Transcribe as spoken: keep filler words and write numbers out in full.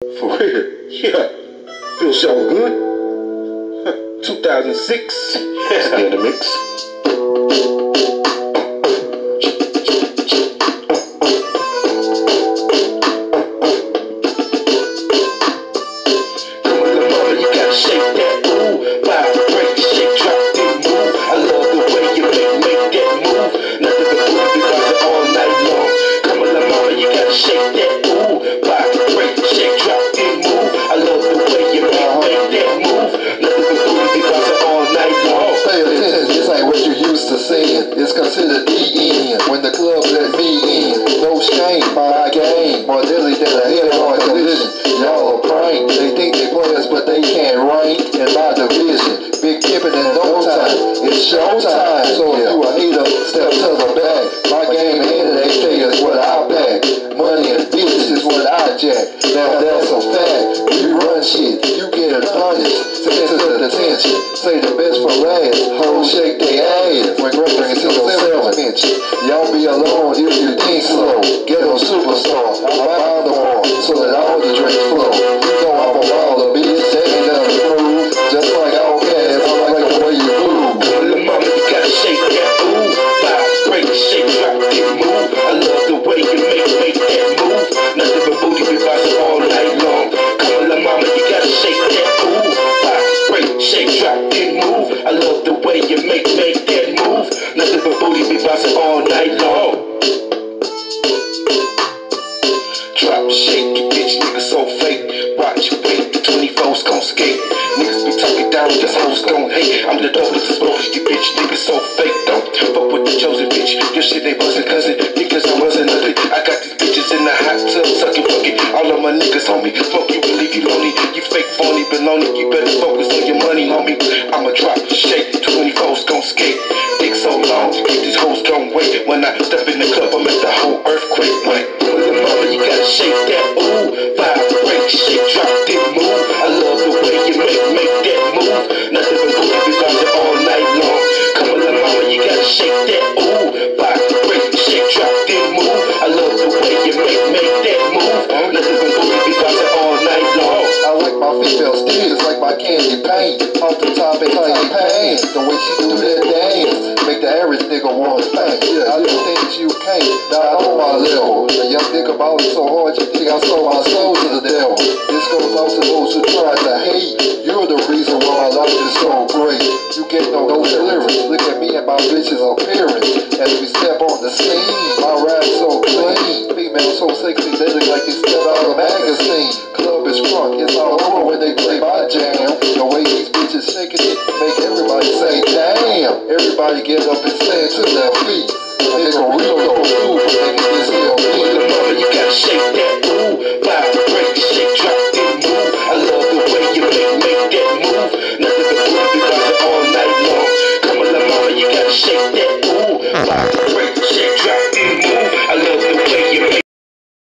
For real? Yeah. Feels so good. two thousand six. Still in the mix. Shake that, ooh, vibrate, shake, drop, then move. I love the way you make, make that move. Nothing but booty because all night long. Come on, mama, you gotta shake that, ooh, vibrate, shake, drop, then move. I love the way you make, make that move. Nothing but booty because all night long. Pay attention, this ain't what you used to seeing. It's considered the end when the club let me in. No shame, my game, more deadly than a head-on collision. Y'all are prank, they think they players, but they can't rank in my division. Big pimpin' in no time, it's showtime. So if you a hater, step to the back. My game in H K is what I pack. Money and bitches is what I jack. Now that's a fact, we run shit, you get punished. Send to the detention, say the best for last. Hoes shake they ass when Greg brings to your seven mention. Y'all be alone if you think slow. Ghetto superstar, I'm bound to war, so that all the drinks flow. You know I'm a baller, bitch, that ain't nothing to prove. Just like Outkast, I like the way you move. Little mama, you gotta shake that, ooh, vibrate, shake, drop, then move. I love the way you make, make that move. Nothing but booty be bouncing all night long. Come on, little mama, you gotta shake that, ooh, vibrate, shake, drop, then move. I love the way you make, make that move. Nothing but booty be bouncing all night long. Drop, shake it, bitch, niggas so fake. Watch, wait, the twenty-fours gon' skate. Niggas be talking down, just hoes gon' hate. I'm the dopest explosive, you bitch, niggas so fake. Don't fuck with the chosen bitch, your shit ain't bustin' cousin. Niggas, I wasn't nothing. I got these bitches in the hot tub, sucking fucking. All of my niggas, homie, fuck you and leave you lonely. You fake phony, baloney, you better focus on your money, homie. I'ma drop, shake, twenty-fours gon' skate. Dick so long, these hoes gon' wait. When I step in the club, I make the whole earthquake. Wait, little mama, you gotta shake that, ooh, vibrate, shake, drop, then move. I love the way you make, make that move. Nothing but booty be bouncing all night long. Come on, little mama, you gotta shake that, ooh, vibrate, shake, drop, then move. I love the way you make, make that move. Nothing but booty be bouncing all night long. I like my female steers like my candy paint. Off the top and how you pants. The way she do that dance make the average nigga wanna faint. Yeah, I do things you can't, not on my level. A young nigga ballin' so hard you think I sold my soul to the devil. This goes out to those who try to hate. You're the reason why my life is so great. You get no no lyrics. Look at me and my bitch's appearance as we step on the scene. My rap so clean, female so sexy they look like they stepped out of a magazine. Club is drunk, it's all over when they play my jam. The way these bitches shaking it make everybody say damn. Everybody get up and stand to their feet. Nigga Rico, fool for making this L P. Little mama, you gotta shake that.